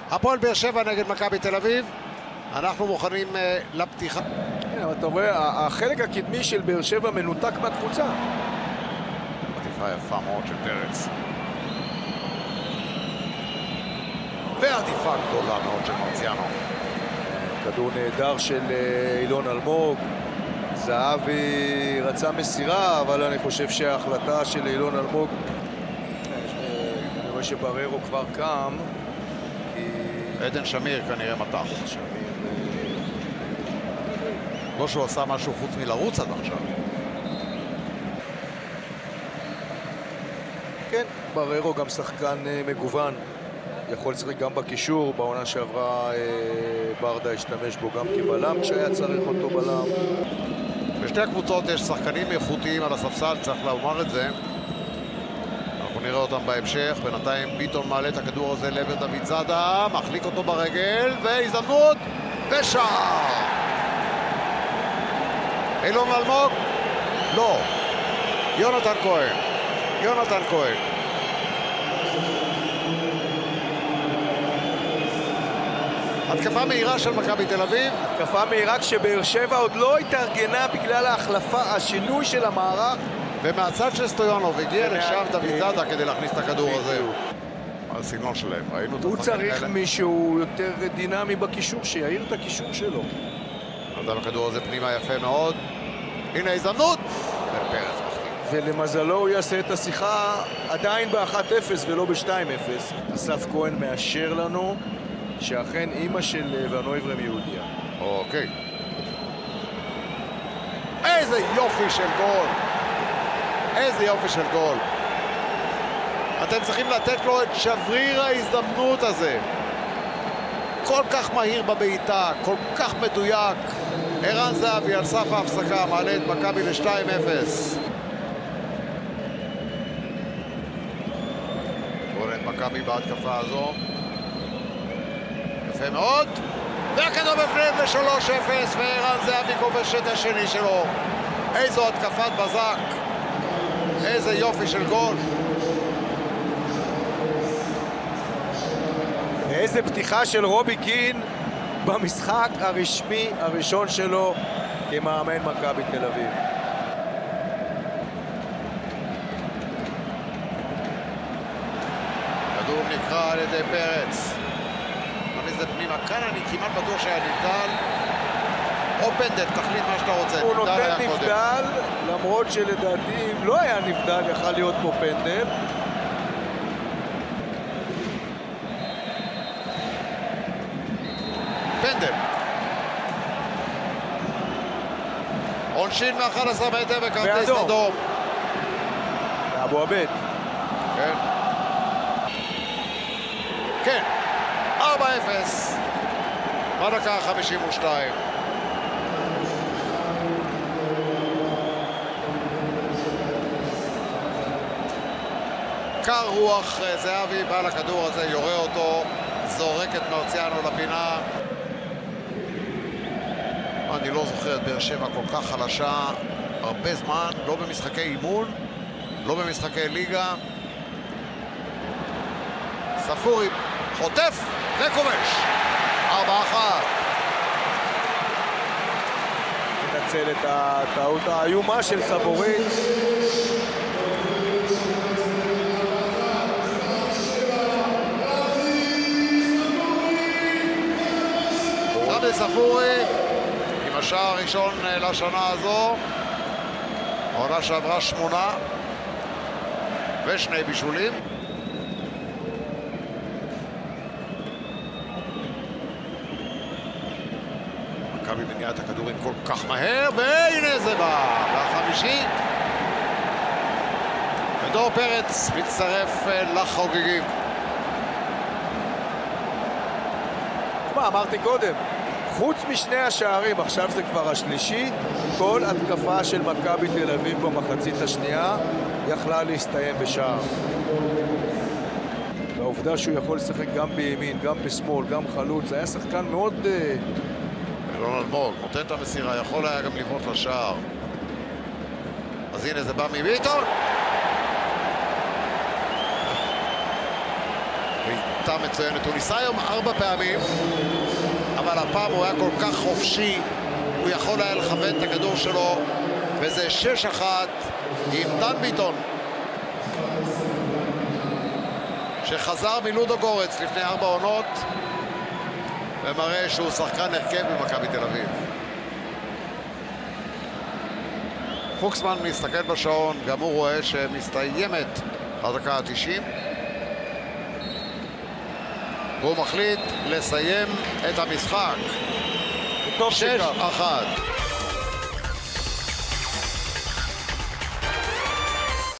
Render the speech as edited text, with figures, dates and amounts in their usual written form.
הפועל באר שבע נגד מכבי תל אביב. אנחנו מוכנים לפתיחה. אתה רואה, החלק הקדמי של באר שבע מנותק מהקבוצה. עטיפה יפה מאוד של פרץ. ועדיפה גדולה מאוד של מרציאנו. כדור נהדר של אילון אלמוג. זהבי רצה מסירה, אבל אני חושב שההחלטה של אילון אלמוג, אני רואה שבררו כבר קם, כי... עדן שמיר כנראה מתח. לא שהוא עשה משהו חוץ מלרוץ עד עכשיו. כן, בררו גם שחקן מגוון. יכול לשחק גם בקישור, בעונה שעברה ברדה השתמש בו גם כבלם כשהיה צריך אותו בלם. בשתי הקבוצות יש שחקנים איכותיים על הספסל, צריך לומר את זה. אנחנו נראה אותם בהמשך. בינתיים ביטון מעלה את הכדור הזה לעבר דוד זאדה, מחליק אותו ברגל, והזדמנות, ושער! אילון אלמוג? לא. יונתן כהן. יונתן כהן. התקפה מהירה של מכבי תל אביב. התקפה מהירה כשבאר שבע עוד לא התארגנה בגלל ההחלפה, השינוי של המערך. ומהצד של סטויאנוב הגיע לשם דוד זאדה כדי להכניס את הכדור הזה. על הסגנון שלהם, ראינו את הוא צריך מישהו יותר דינמי בקישור, שיעיר את הקישור שלו. נתן הכדור הזה פנימה יפה מאוד. הנה הזדמנות! ופרץ מחליט. ולמזלו הוא יעשה את השיחה עדיין ב-1-0 ולא ב-2-0. אסף כהן מאשר לנו שאכן אימא של ונויברם יהודיה. אוקיי. איזה יופי של גול! איזה יופי של גול! אתם צריכים לתת לו את שבריר ההזדמנות הזה. כל כך מהיר בבעיטה, כל כך מדויק. ערן זהבי על סף ההפסקה מעלה את מכבי ל-2-0. רואה את מכבי בהתקפה הזו. יפה מאוד. והכדור בפנים ל-3-0, וערן זהבי כובש את השני שלו. איזו התקפת בזק. איזה יופי של גול. איזה פתיחה של רובי קין במשחק הרשמי הראשון שלו כמאמן מכבי תל אביב. כדור נקרא על ידי פרץ. זה פנימה כאן, אני כמעט בטוח שהיה נבדל. או פנדל, תחליט מה שאתה רוצה. הוא נותן נבדל, למרות שלדעתי אם לא היה נבדל, יכל להיות פה פנדל. פנדל. עונשין מ-11 מטר וכרטיס אדום. אבו עבד. כן. כן. 4-0. בדקה 52. קר רוח, זהבי בא לכדור הזה, יורה אותו, זורק את מרציאנו לפינה. אני לא זוכר את באר שבע כל כך חלשה הרבה זמן, לא במשחקי אימון, לא במשחקי ליגה. ספורי חוטף וכובש. 4-1. ננצל את הטעות האיומה של סבורי. רבי ספורי עם השער הראשון לשנה הזו. העונה שעברה 8 ושני בישולים. מכבי מניעה את הכדורים כל כך מהר, והנה זה בא, והחמישי. ודור פרץ מצטרף לחוגגים. מה אמרתי קודם? חוץ משני השערים, עכשיו זה כבר השלישי, כל התקפה של מכבי תל אביב במחצית השנייה יכלה להסתיים בשער. והעובדה שהוא יכול לשחק גם בימין, גם בשמאל, גם חלוץ, זה היה שחקן מאוד... אילון אלמוג נותן את המסירה, יכול היה גם לבנות לשער. אז הנה זה בא מביטון. בעיטה מצוינת. הוא ניסה היום 4 פעמים, אבל הפעם הוא היה כל כך חופשי, הוא יכול היה לכוון את הכדור שלו, וזה 6-1 עם דן ביטון, שחזר מלודו גורץ לפני 4 עונות, ומראה שהוא שחקן הרכב במכבי תל אביב. פוקסמן מסתכל בשעון, גם הוא רואה שמסתיימת הדקה ה-90. והוא מחליט לסיים את המשחק. 6-1.